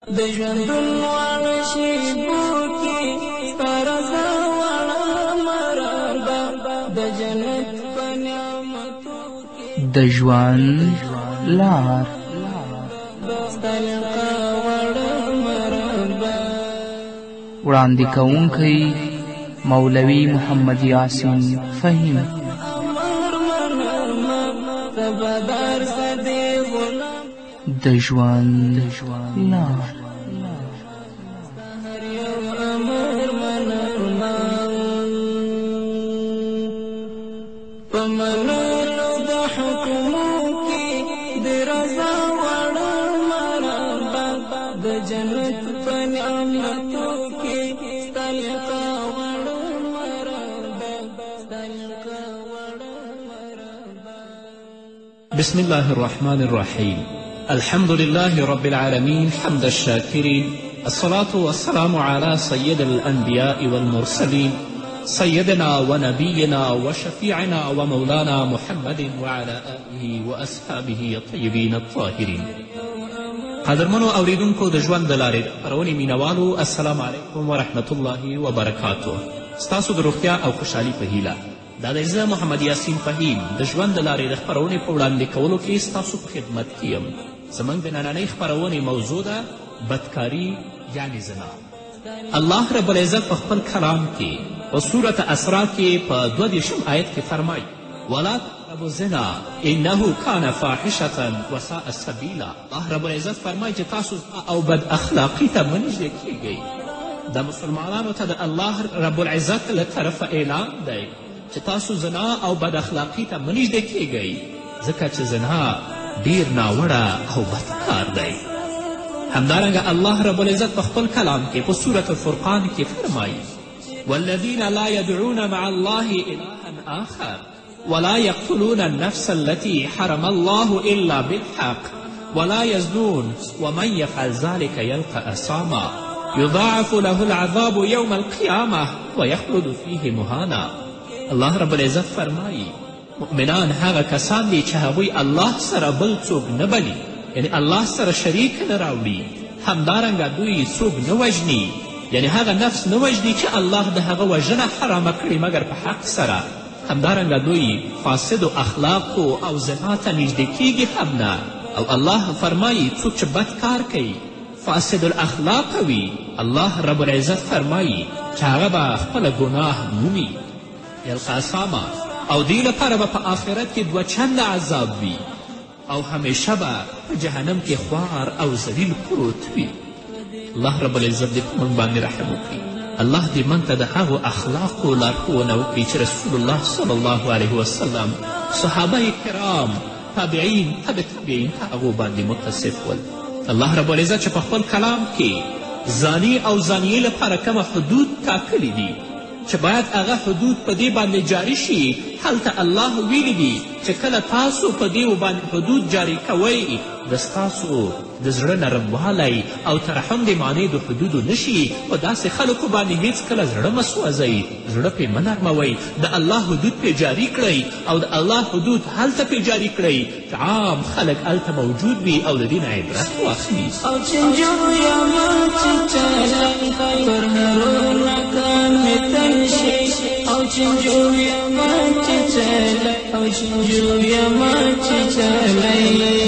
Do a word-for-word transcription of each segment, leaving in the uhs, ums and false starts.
د ژوندون واړه شېبو کې ستا رضا واړه مرحبا د جنت په نعمتو کې د ژوند لار ستا لقا واړه مرحبا. وړاندې کوونکی مولوي محمد یاسین فهیم. تبادار سدی غلام د ژوند لار هر یو امر منرمان په منلو د حکمو کې د رضا واړه مرحبا د جنت په نعمتو کې ستا لقا واړه مرحبا ستا لقا واړه مرحبا. بسم الله الرحمن الرحيم. الحمد لله رب العالمين حمد الشاكرين، الصلاة والسلام على سيد الأنبياء والمرسلين سيدنا ونبينا وشفيعنا ومولانا محمد وعلى آله وأصحابه الطيبين الطاهرين. قدرمنو اوریدونکو د ژوند د لارې د خپرونې مینوالو، السلام علیکم ورحمة الله وبرکاته. ستاسو د روغتیا او خوشحالي په هیله دا دی زه محمد یاسین فهیم د ژوند د لارې د خپرونې په وړاندې کولو کې ستاسو په خدمت کې یم. زموږ د نننۍ خپرونې موضوع ده بدکاري یعنې زنا. الله رب العزت په خپل کلام کې په صورت اسرا کې په دوه دېرشم آیت کې فرمایي ولا تقربوا الزنا انه کان فاحشة وساء سبیلا. الله رب العزت فرمایي چې تاسو او بد اخلاقي ته مه نږدې کیږئ. د مسلمانانو ته د الله رب العزت له طرفه اعلان دی چې تاسو زنا او بد اخلاقي ته مه نږدې کیږئ، ځکه چې زنا ډیر ناوړه او بد کار دی. همدارنګه الله رب العزت په خپل کلام کې په سورة الفرقان کې فرمایي والذین لا يدعون مع الله إلها آخر ولا يقتلون النفس التي حرم الله إلا بالحق ولا يزنون ومن يفعل ذلك يلقى أثاما يضاعف له العذاب يوم القيامة ويخلد فيه مهانا. الله رب العزت فرمایي مؤمنان هغه کسان دي چې هغوی الله سره بل څوک نه بلي، یعنی الله سره شریک نه راوړي. همدارنګه دوی څوک نه وژني، یعنی هغه نفس نه وژني چې الله د هغه وژنه حرامه کړي مګر په حق سره. همدارنګه دوی فاسدو اخلاقو او زنا ته نږدې کیږي هم نه. او الله فرمایي څوک چې بد کار کوي فاسد الاخلاق وي، الله رب العزت فرمایي چې هغه به خپله ګناه مومي یلقا اساما، او دې لپاره به په آخرت کې دوه چنده عذاب وي او همیشه به په جهنم کې خوار او ذلیل پروت وي. الله رب العزت دې په موږ باندې رحم وکړي. الله دې موږ ته د هغو اخلاقو لارښوونه وکړي چې رسول الله صلی الله علیه وسلم، صحابه کرام، تابعین، تبع تابعین په هغو باندې متصف ول. الله رب العزت چې په خپل کلام کې زانی او زانیې لپاره کومه حدود ټاکلي دي چې باید هغه حدود په دې باندې جاری شي، هلته الله ویلی دي چې کله تاسو په دې باندې حدود جاری کوئ د ستاسو د زړه نرموالی او ترحم د معنی د حدودو نشي. په داسې خلکو باندې هیڅکله زړه مه سوځئ، زړه پرې مه نرموئ. د الله حدود پرې جاری کړئ او د الله حدود هلته پرې جاری کړئ چې عام خلک هلته موجود وي او د دې نه عبرت واخلي. او چې جوړیمه چې چلی پر هرونه کامې تل شي، او چې جوړیمه چې چلی او چې جوړیمه چې چلی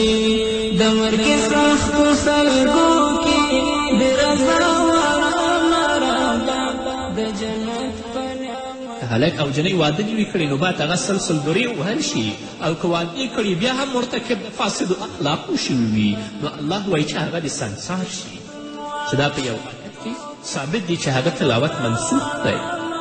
د مرګ سختو سلګو کې د رضا واړه مرحبا د جنت په نعمت. که هلک او جنۍ واده نه وي کړی نو باید هغه سلسل درې ووهل شي، او که واده یې کړي بیا هم مرتکب د فاسدو اخلاقو شوي وي نو الله وایي چې هغه د سنسار شي، چې دا په یو آیت کې ثابت دی چې هغه تلاوت منسوخ دی.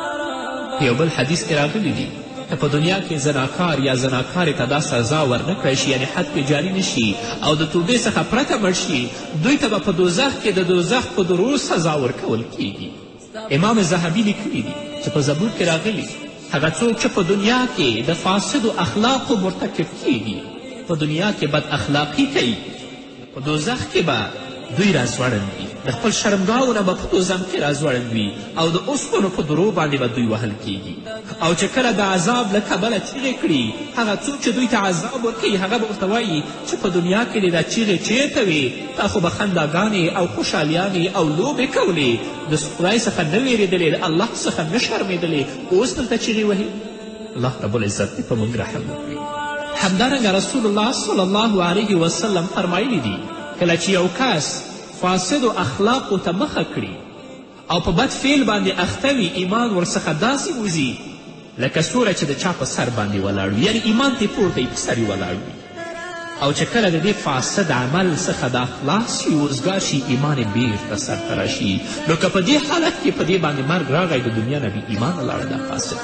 په یو بل حدیث کې راغلی دي که په دنیا کې زناکار یا زناکارې ته دا سزا ورنه کړی شي، یعنی حد پې جاري نه شي او د توبې څخه پرته مړ شي، دوی ته به په دوزخ کې د دوزخ په درو سزا ورکول کیږي. امام ذهبي لیکلي دي چې په زبور کې راغلي هغه څوک چې په دنیا کې د فاسدو اخلاقو مرتکب کیږي، په دنیا کې بد اخلاقي کوي، په دوزخ کې به دوی راځوړند دي. د خپل شرمګاهونه به په دوزم کې راځوړل وي او د اوسپنو په درو باندې به دوی وهل کیږي او چې کله د عذاب له کبله چیغې کړي هغه څوک چې دوی ته عذاب ورکوي هغه به ورته وایي چې په دنیا کې دې دا چیغې چیرته وې تا خو به خنداګانې او خوشحالیانې او لوبې کولې د خدای څخه نه ویرېدلې د الله څخه نه شرمېدلې اوس دلته چیغې وهي الله رب العزت دې په موږ رحم وکړي همدارنګه رسول الله صلی الله علیه وسلم فرمایلی دي کله چې یو کس فاسدو اخلاقو ته مخه کړي او په بد فعل باندې اخته وي ایمان ورڅخه داسې وځي لکه سوره چې د چا په سر باندې ولاړ وي یعنې ایمان ترې پورته یې په سر یې ولاړ وي او چې کله د دې فاسد عمل څخه دا خلاص شي وزګار شي ایمان یې بیرته سرته راشي نو که په دې حالت کې په دې باندې مرګ راغی د دنیا نه بې ایمانه لاړه دا فاسد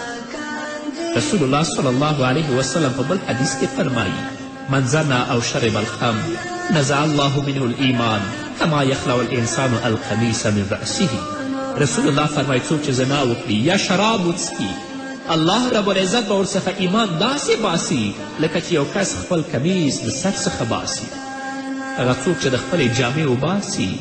رسول الله صلی الله علیه وسلم په بل حدیث کې فرمایي من زنا او شرب الخمر نزع الله منه الایمان کما یخلع الانسان القمیص من رأسه رسول الله فرمایي څوک چې زنا وکړي یا شراب وڅښي الله رب العزت به ورڅخه ایمان داسې باسي لکه چې یو کس خپل کمیس د سر څخه باسي هغه څوک چې د خپلې جامې وباسي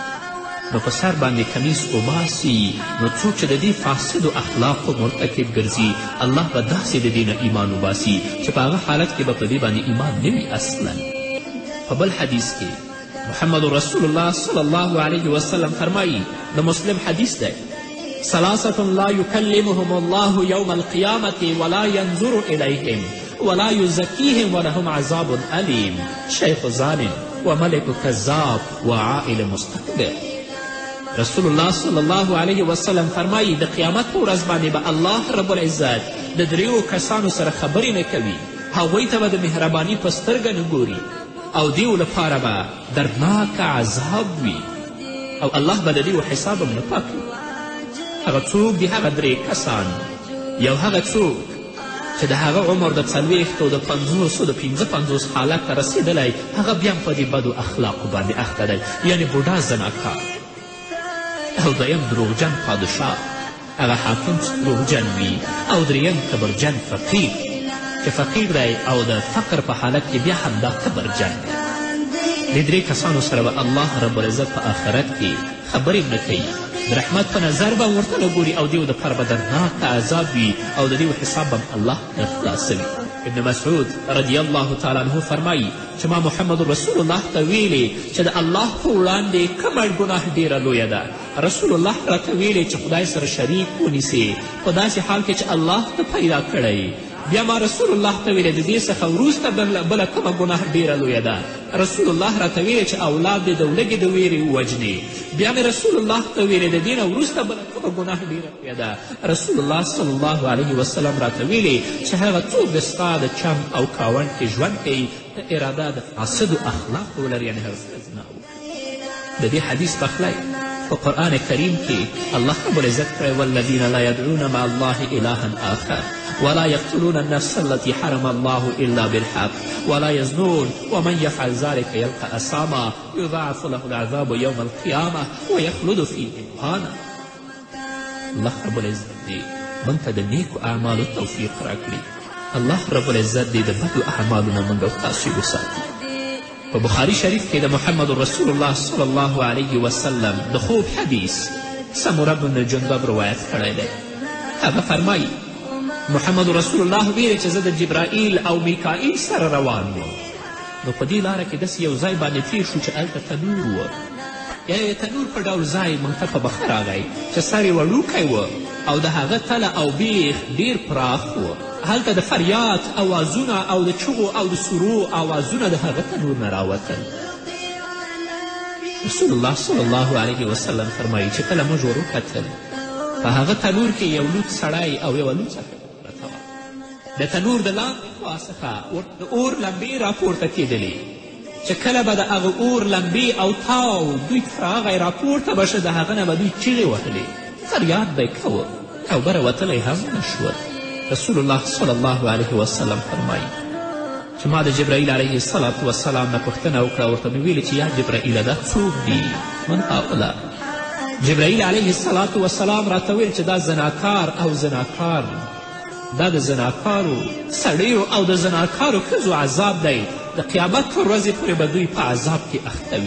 نو په سر باندې کمیس وباسي نو څوک چې د دې فاسدو اخلاقو مرتکب ګرځي الله به داسې د دې نه ایمان وباسي چې په هغه حالت کې به په دې باندې ایمان نه وي اصلا په بل حدیث کې محمد رسول الله صلی الله علیه وسلم فرمایي د مسلم حدیث دی ثلاثة لا يكلمهم الله يوم القيامة ولا ينظر إليهم ولا يزكيهم ولهم عذاب أليم شيخ زان وملك كذاب وعائل مستكبر رسول الله صلی الله علیه وسلم فرمایي د قیامت په ورځ باندې به الله رب العزت د دریو کسانو سره خبرې نه کوي هغوی ته به د مهرباني په سترګه نه ګوري او دیو لپاره به دردناک عذاب وي او الله به د دیو حساب هم نه پاکوي هغه څوک دي هغه درې کسان یو هغه څوک چې د هغه عمر د څلوېښتو د پنځوسو د پنځه پنځوس حالت ته رسېدلی هغه بیا هم په دې بدو اخلاقو باندې اخته دی یعنې بوډا زناکار او دویم دروغجن پادشاه هغه حاکم چې دروغجن وي او دریم کبرجن فقیر چې فقیر دی او د فقر په حالت کې بیا هم دا کبرجن دی دې درې کسانو سره به الله رب العزت په آخرت کې خبرې نه کوي د رحمت په نظر به ورته نه ګوري او دیو دپاره به دردناک عذاب وي او د دیو حساب به الله نه خلاصوي ابن مسعود رضی الله تعالی عنه فرمایي چې ما محمد رسول الله ته ویلې چې د الله په وړاندې کومه ګناه ډیره لویه ده رسول الله راته ویلې چې خدای سره شریک ونیسې په داسې حال کې چې الله ته پیدا کړی بیا ما رسول الله ته ویلې د دې څخه وروسته بله کومه ګناه ډیره لویه ده رسول الله راته ویلې چې اولاد دې د لږې د ویرې ووجنې بیا مې رسول الله ته ویلې د دې نه وروسته بله کومه ګناه ډیره لویه ده رسول الله صلی الله علیه وسلم راته ویلې چې هغه څوک د ستا د چم او کاوند کې ژوند کوي د اراده د فاسدو اخلاقو ولري یعنې هغه څه زنا وکړي د دې حدیث پخلی په قرآن کریم کې الله رب العزت کړی والذین لا یدعون مع الله الها آخر ولا يقتلون النفس التي حرم الله إلا بالحق ولا يزنون ومن يفعل ذلك يلقى أثاما يضاعف له العذاب يوم القيامة ويخلد فيه مهانا الله رب العزت دې موږ ته د نیکو اعمالو توفیق راکړي الله رب العزت دې د بدو اعمالو نه موږ او تاسو وساتي په بخاري شریف کې د محمد رسول الله صلی الله علیه وسلم د خوب حدیث سمره بن جندب روایت کړی دی هغه فرمایي محمد رسول الله ویلې چې زه د جبرائیل او میکائیل سره روان وم نو په دې لاره کې داسې یو ځای باندې تیر شو چې هلته تنور و یا یې تنور په ډول ځای موږ ته په مخه راغی چې سر یې وړوکی و او د هغه تله او بیخ ډیر پراخ و هلته د فریاد اوازونه او د چغو او د سرو اوازونه د هغه تنور نه راوتل رسول الله صلی الله علیه وسلم فرمایي چې کله موږ ور وکتل په هغه تنور کې یو لوڅ سړی او یوه لوڅه پرته وه د تنور د لاندې خوا څخه د اور لمبې راپورته کېدلې چې کله به د هغه اور لمبې او تاو دوی ته راغی راپورته به شه د هغه نه به دوی چیغې وهلې فریاد به یې کوه او بره وتلی هم نه شول رسول الله صلی الله علیه وسلم فرمایي چې ما د جبرائیل علیه الصلاة وسلام نه پوښتنه وکړه ورته مې ویلې چې یا جبرائیله دا څوک دي من هؤلاء جبرائیل علیه الصلاة وسلام راته ویل چې دا زناکار او زناکار دا د زناکارو سړیو او د زناکارو ښځو عذاب دی د قیامت پر ورځې پورې به دوی په عذاب کې اخته وي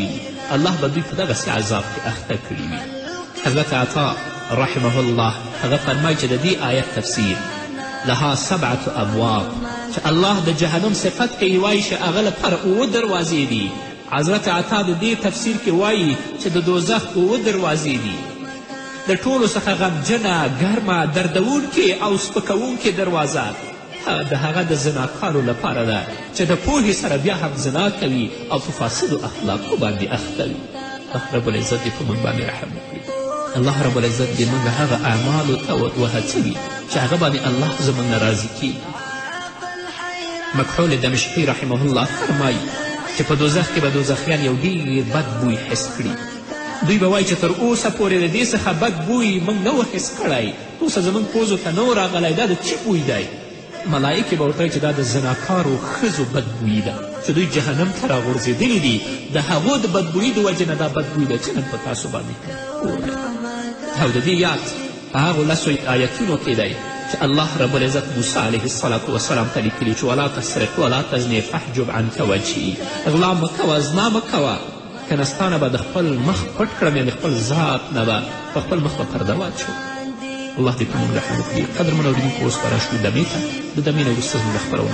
الله به دوی په دغسې عذاب کې اخته کړي وي. حضرت عطا رحمه الله هغه فرمایي چې د دې آیت تفسیر لها سبعة ابواب، چې الله د جهنم صفت کوي وایي چې هغه لپاره اووه دروازې دي. حضرت عطا د دې تفسیر کې وایي چې د دوزخ اووه دروازې دي. د ټولو څخه غمجنه، ګرمه، دردونکې او سپکوونکې دروازه د هغه د زناکارو لپاره ده چې د پوهې سره بیا هم زنا کوي او په فاسدو اخلاقو باندې اخته وي. الله رب العزت دې په موږ باندې رحم وکړي. الله رب العزت دې موږ هغه اعمالو ته وهڅوي چې هغه باندې الله زموږ نه راضي کېږي. مکحول دمشقي رحمه الله فرمایي چې په دوزخ کې به دوزخیان یو ډېر بد بوی حس کړي. دوی به وایي چې تر اوسه پورې د دې څخه بد بوی موږ نه و حس کړی، اوسه زموږ پوزو ته نه و راغلی، دا د چی بوی دی؟ ملایکې به ورته وایي چې دا د زناکارو ښځو بدبویي ده چې دوی جهنم ته راغورځېدلي دي، د هغو د بدبویي د وجې نه دا بدبویي ده چې نن په تاسو باندې ووایي. او د دې یاد په هغو لسو آیتونو کې دی چې الله رب العزت موسی علیه الصلاة وسلام ته لیکلي چې ولا تسرق ولا تزنې فحجب عنک وجهي، غلا مه کوه، زنا مه کوه، که نه ستا نه به د خپل مخ پټ کړم، یعنې خپل ذات نه به په خپل مخ به پرده واچوم. الله دې په موږ رحم وکړي. قدرمنو اورېدونکو اوس به راشو دمې ته، د دمې نه وروسته زموږ خپرونه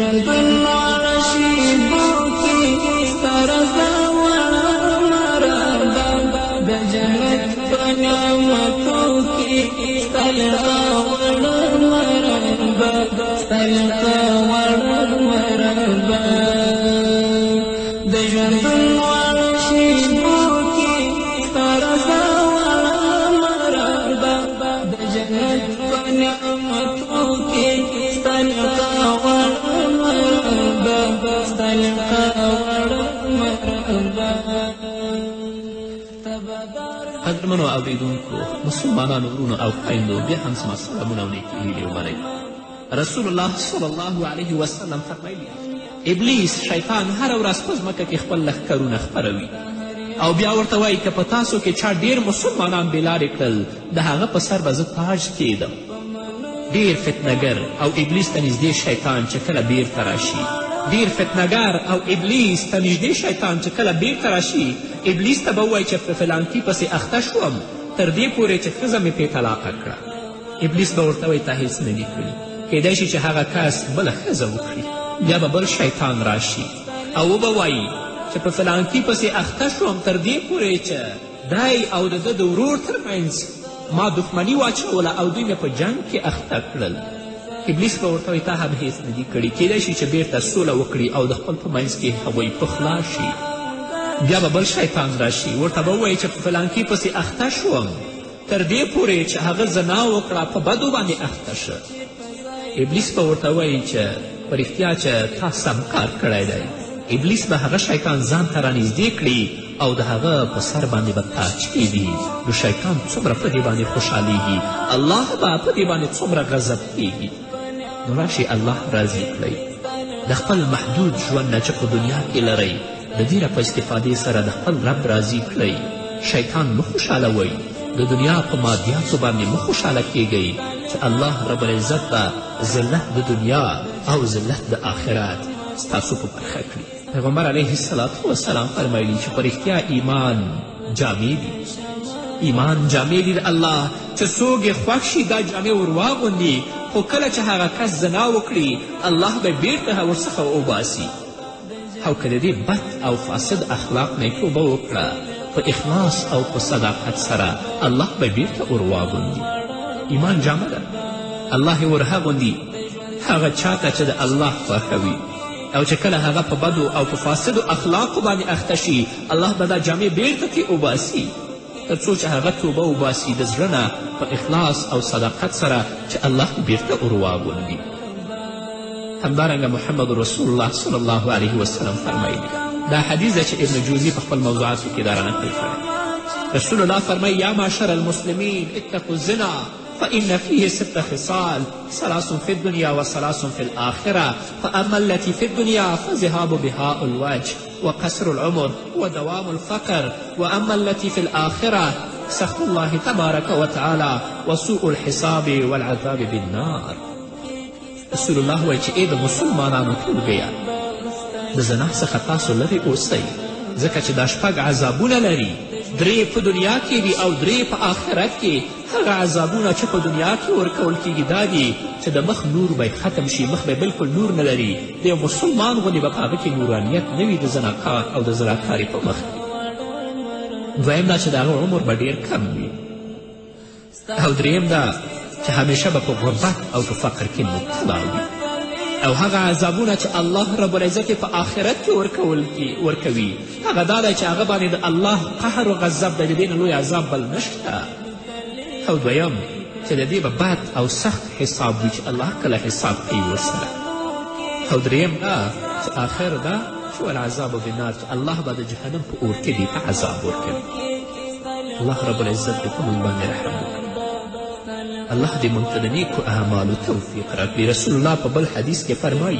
قدرمنو اوریدونکو، مسلمانانو ورونو او خویندو، بیا هم زما سلامونه او نیکې هیلې ومنئ. رسول الله صلی الله علیه وسلم فرمایي ابلیس شیطان هره ورځ په ځمکه کې خپل لښکرونه خپروي او بیا ورته وایي که په تاسو کې چا ډېر مسلمانان بېلارې کړل د هغه په سر به زه تاج کیدم. ډېر فتنهګر او ابلیس ته نږدې شیطان چې کله بیرته راشي ډېر فتنهګر او ابلیس ته نږدې شیطان چې کله بیرته راشي ابلیس ته به ووایي چې په فلانکي پسې اخته شوم تر دې پورې چې ښځه مې پې طلاقه کړه. ابلیس به ورته وایي تا هېڅ نه دي کړي، کیدای شي چې هغه کس بله ښځه وکړي. بیا به بل شیطان راشي او وبه وایي چې په فلانکي پسې اخته شوم تر دې پورې چې دی او د ده د ورور ترمنځ ما دښمني واچوله او دوی مې په جنګ کې اخته کړل. ابلیس به ورته وایي تا هم هېڅ نه دي کړي، کیدای شي چې بیرته سوله وکړي او د خپل په منځ کې هغوی پخلا شي. بیا به بل شیطان راشي ورته به ووایي چې په فلانکي پسې اخته شوم تر دې پورې چې هغه زنا وکړه په بدو باندې اخته شه. ابلیس به ورته وایي چې په رښتیا چې تا سم کار کړی دی. ابلیس به هغه شیطان ځان ته رانږدې کړي او د هغه په سر باندې به تاج کیږي. نو شیطان څومره په دې باندې خوشحالیږي، الله به په دې باندې څومره غضب کیږي. نو راشي الله راضي کړئ د خپل محدود ژوند نه چې په دنیا کې لرئ د دې په استفادې سره د خپل رب راضي کړئ. شیطان مه خوشحالوئ، د دنیا په مادیاتو باندې مه خوشحاله کیږئ چې الله رب العزت به ذلت د دنیا او ذلت د آخرت ستاسو په برخه کړي. پیغمبر علیه السلام وسلام فرمایلي چې په رښتیا ایمان جامې دي، ایمان جامې دي د الله چې څوک یې خوښ شي دا جامې ور واغوندي، خو کله چې هغه کس زنا وکړي الله به بیرته ورڅخه وباسي. او که د دې بد او فاسد اخلاق نه یې توبه وکړه په اخلاص او په صداقت سره الله به بیرته ور واغوندي. ایمان جامه ده، الله یې ور هغوندي هغه چاته چې د الله خوښه وي، او چې کله هغه په بدو او په فاسدو اخلاقو باندې اخته شي الله به دا جامې بیرته ترې وباسي تر څو چې هغه توبه وباسي د زړه نه په اخلاص او صداقت سره چې الله بیرته ور واغوندي. همدارنګه محمد رسول الله صلی الله علیه وسلم فرمایي دا حدیث ده چې ابن جوزي په خپل موضوعاتو کې دا رانقل کړی. رسول الله فرمایي یا معشر المسلمین اتقوا الزنا فإن فيه ست خصال ثلاث في الدنيا وثلاث في الآخرة فأما التي في الدنيا فذهاب بهاء الوجه وقصر العمر ودوام الفقر وأما التي في الآخرة سخط الله تبارك وتعالى وسوء الحساب والعذاب بالنار. رسول الله وایي چې ای د مسلمانانو ټولګیه د زنا څخه تاسو لرې اوسئ ځکه چې دا شپږ عذابونه لري، درې په دنیا کې دي او درې په آخرت کې. هغه عذابونه چې په دنیا کې ورکول کېږي دا دي چې د مخ نور به ختم شي، مخ به بلکل نور نه لري، د یو مسلمان غوندې به په هغه کې نورانیت نه وي د زناکار او د زناکارې په مخ کې. دویم دا چې د هغه عمر به ډېر کم وي، او دریم دا چې همیشه به په غربت او په فقر کې مبتلا وي. او هغه عذابونه چې الله رب العزت په آخرت کې ورکول کی ورکوي هغه دا دی چې هغه باندې د الله قهر و غضب دی، د دې نه لوی عذاب بل نشته. او دویم چې د دې به بد او سخت حساب وي چې الله کله حساب کوي ورسره. او دریم دا چې آخر دا چې والعذاب بالنار چې الله به د جهنم په اور کې دې ته عذاب ورکوي. الله رب العزت دې په موږ باندې رحم وکړي. الله دې موږ ته د نیکو اعمالو توفیق راکړي. رسول الله په بل حدیث کې فرمایي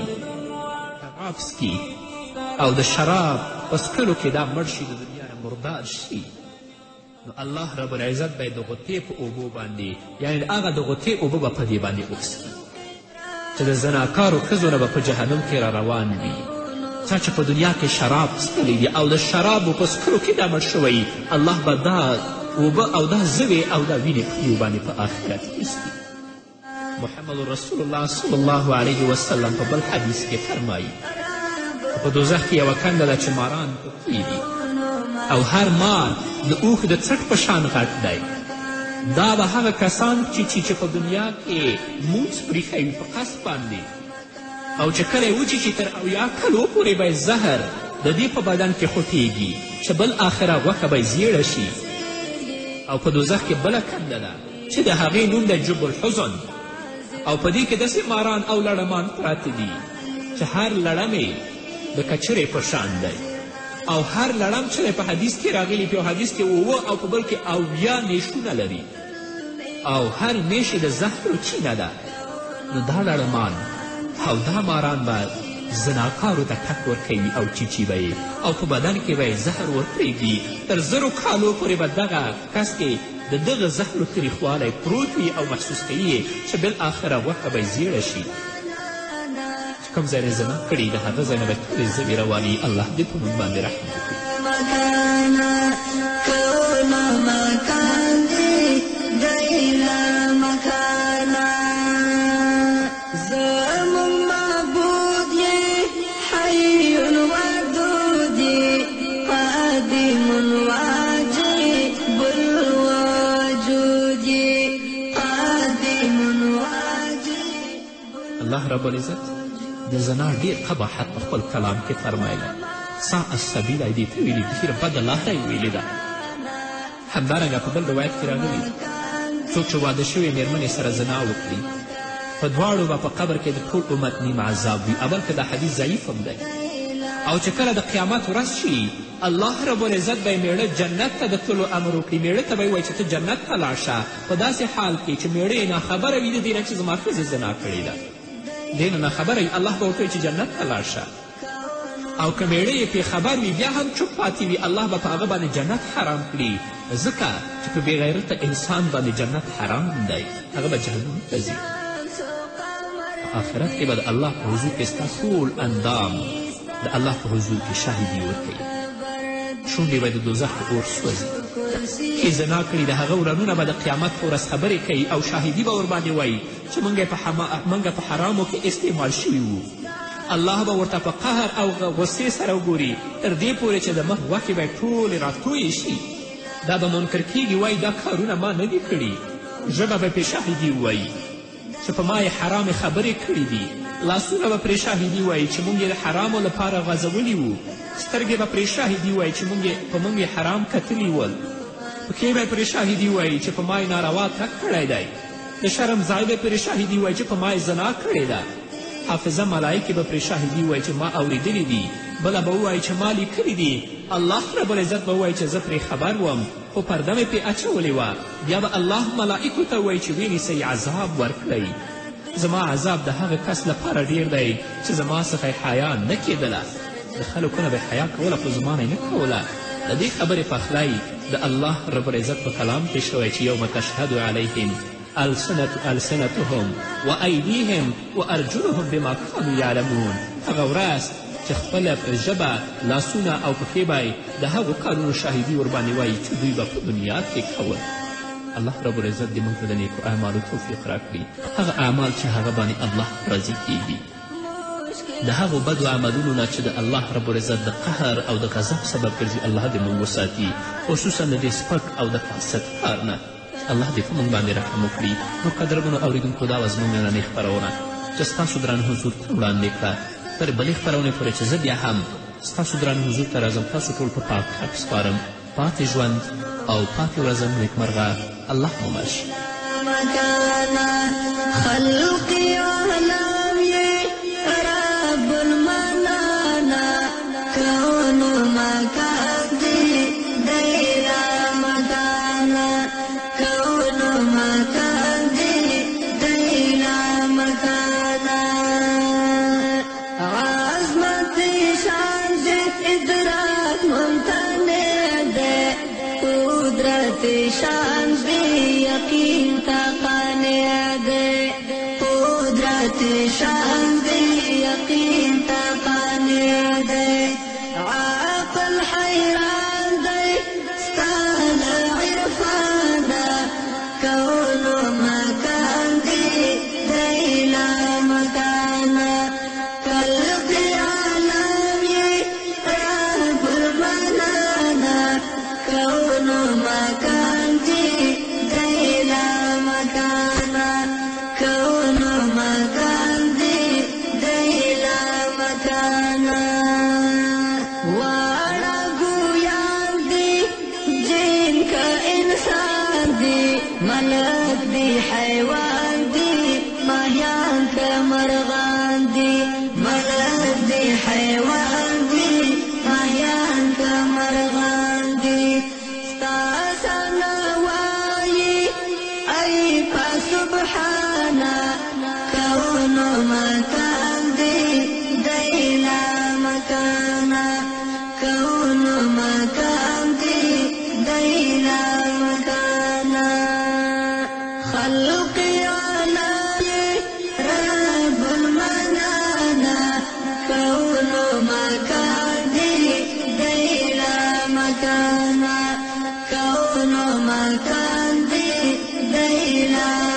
شراب څکي او د شراب په څکلو کې دا مړ شي، د دنیا نه مردار شي، نو الله رب العزت به یې د غوطې په اوبو باندې یعنې هغه د غوطې اوبه به په دې باندې وڅکي چې د زناکارو ښځو نه به په جهنم کې را روان وي. چا چې په دنیا کې شراب څکلی دي او د شرابو په څکلو کې دا مړ شوی، الله به دا اوبه او دا زوی او دا وینې په دې باندې په آخرت کې څکي. محمد رسول الله صلی الله علیه وسلم په بل حدیث کې فرمایي په دوزخ کې یوه کنده ده چې ماران پکې دي او هر مار د اوښ د څټ په شان غټ دی. دا به هغه کسان چې چې په دنیا کې مونځ پریښی وي په قصد باندې، او چې کله یې وچیچي تر اویا کلو پورې به زهر د دې په بدن کې خوټیږي چې بل آخره غوښه به زیړه شي. او په دوزخ کې بله کنده ده چې د هغې نوم دی جب الحزن، او په دې کې داسې ماران او لړمان پراته دي چې هر لړم د کچرې په شان دی، او هر لړم چې په حدیث کې راغلی، په یو حدیث کې اووه او په بل کې اویا نیشونه لري، او هر نیش د زهرو چینه ده. نو دا لړمان او دا ماران به زناکارو ته ټک ورکوي او چیچي به یې او په بدن کې به یې زهر ورپرېږدي. تر زرو کالو پورې به دغه کس کې د دغه زهرو تریخوالی پروت وي او محسوس کوي چې بالاخره غوښه به یې زیړه شي. چې کوم ځای نه زنا کړي د هغه ځای نه به ټولې ژبې رواني. الله دې په موږ باندې رحم وکړي. الله رب العزت د زنا ډېر قباحت په خپل کلام کې فرمایلی. سا السبیله دې ته ویلي ډېر بده لاره یې ویلې ده. همدارنګه په بل روایت کې راغلي څوک چې واده شوې مېرمنې سره زنا وکړي په دواړو به په قبر کې د ټول امت نیم عذاب وي. اول که دا حدیث ضعیف هم دی، او چې کله د قیامت ورځ شي الله رب العزت به یې میړه جنت ته د تلو امر وکړي. میړه ته به یې وایي چې ته جنت ته لاړ شه، په داسې حال کې چې میړه یې ناخبره وي د دې نه چې زما ښځې زنا کړې ده، دې نه ناخبره وي. الله به ورته وایي چې جنت ته لاړ شه. او که میړه یې پې خبر وي بیا هم چوپ پاتې وي، الله به په هغه باندې جنت حرام کړي، ځکه چې په بېغیرته انسان باندې جنت حرام دی، هغه به جهنم ته ځي. په آخرت کې به د الله په حضور کې ستا ټول اندام د الله په حضور کې شاهدي ورکوي. شونډې به د دوزخ په اور سوځي. چې زنا کړي د هغه ورانونه به د قیامت په ورځ خبرې کوي او شاهدي به ورباندې وایي چې موږ په حرامو کې استعمال شوي وو. الله به ورته په قهر او غصې سره وګوري تر دې پورې چې د مخ غوښې به یې ټولې راتویې شي. دا به منکر کېږي، وایي دا کارونه ما نه دي کړي. ژبه به پرې شاهدي ووایي چې په ما یې حرامې خبرې کړي دي. لاسونه به پرې شاهدي وایي چې موږ یې د حرامو لپاره غځولي وو. سترګې به پرې شاهدي وایي چې موږ په موږ یې حرام کتلي ول. پښې به پرې شاهدي وایي چې په ما یې ناروا تګ کړی دی. د شرم ځای به پرې شاهدي وایي چې په ما یې زنا کړې ده. حافظه ملایکې به پرې شاهدي وایي چې ما اورېدلي دي. بله به ووایي چې ما لیکلي دي. الله رب العزت به ووایي چې زه پرې خبر وم خو پرده مې پرې اچولې وه. بیا به الله ملایکو ته ووایي چې ونیسئ عذاب ورکړئ. زما عذاب د هغه کس لپاره ډیر دی چې زما څخه حیا نه کېدله. د خلکو نه به حیا کوله خو زما نه یې نه کوله. د دې خبرې پخلی د الله رب العزت په کلام کې شوی چې یوم تشهد علیهم السنتهم و ایدیهم و ارجلهم بما کانوا یعلمون. هغه ورځ چې خپله ژبه لاسونه او پښې به د هغو کارونو شاهدي ورباندې وایي چې دوی به په بنیاد کې کول. الله رب العزت دې موږ ته د نیکو اعمالو توفیق راکړي، هغه اعمال چې هغه باندې الله راضي کیږي، د هغو بدو عملونو نه چې د الله رب العزت د قهر او د غضب سبب ګرځي. الله دې موږ وساتي، خصوصا د دې سپک او د فاسد کار نه. الله دې په موږ باندې رحم وکړي. نو قدرمنو اورېدونکو، دا وه زموږ نننۍ خپرونه چې ستاسو درانه حضور ته وړاندې کړه. تر بلې خپرونې پورې چې زه بیا هم ستاسو درانه حضور ته راځم، تاسو ټول په پاک حق سپارم. پاتې ژوند او پاتې ورځم نیکمرغه. الله مو مل شي. شان دے یقین تا قانع دے، قدرت شان دے یقین تا قانع دے، عقل حیران دے ستان عرفان دا، کون مکان دے دیلا مکانا، خلق عالم یہ رب المنانا، کون مکان ملک دی حیوان دی ماهیان کا مرغان دی، ملک دی حیوان دی ماهیان کا مرغان دی، ستا سنوائی ای پا سبحانا، کون مکان دی دیلا مکانا، کون مکان دی دیلا مکانا، خلق عالم رب المنانا، كون مكان دي ديلا مكانا، كون مكان دي ديلا